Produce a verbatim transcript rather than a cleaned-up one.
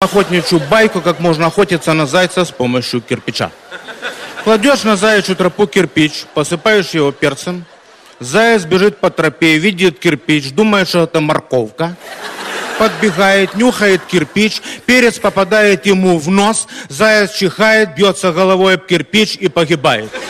охотничью байку, как можно охотиться на зайца с помощью кирпича. Кладешь на заячью тропу кирпич, посыпаешь его перцем. Заяц бежит по тропе, видит кирпич, думает, что это морковка. Подбегает, нюхает кирпич, перец попадает ему в нос, заяц чихает, бьется головой об кирпич и погибает.